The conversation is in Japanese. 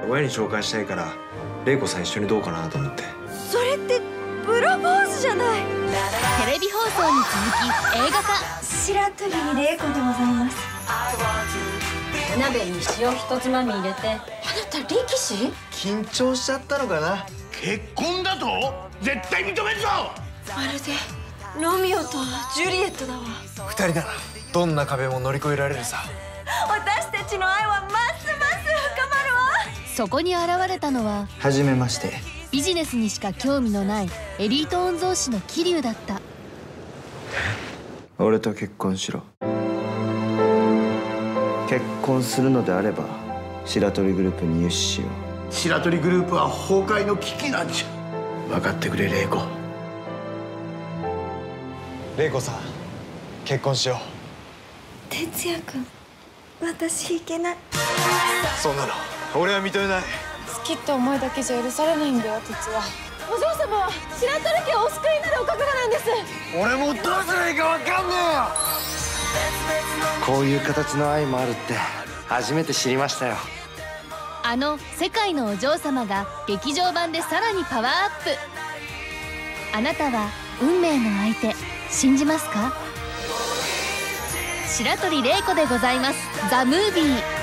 親に紹介したいから玲子さん一緒にどうかなと思って。 それってプロポーズじゃない。 テレビ放送に続き映画化。 白鳥玲子でございます。 お鍋に塩一つまみ入れて。 あなた力士？ 緊張しちゃったのかな。 結婚だと絶対認めるぞ。 まるでロミオとジュリエットだわ。 二人ならどんな壁も乗り越えられるさ。 私たちの愛はますます深まるわ。 そこに現れたのははじめまして。 ビジネスにしか興味のないエリート御曹司の桐生だった。 俺と結婚しろ。結婚するのであれば白鳥グループに融資しよう。 白鳥グループは崩壊の危機なんじゃ。分かってくれ玲子。 玲子さん、結婚しよう。 哲也君、私いけない。 そんなの俺は認めない。 好きって思いだけじゃ許されないんだよ、哲也。お嬢様は白鳥家をお救いになるお覚悟なんです。 俺もどうすればいいか分かんねえよ。こういう形の愛もあるって初めて知りましたよ。 あの世界のお嬢様が劇場版でさらにパワーアップ。あなたは運命の相手信じますか？白鳥玲子でございます。ザ・ムービー。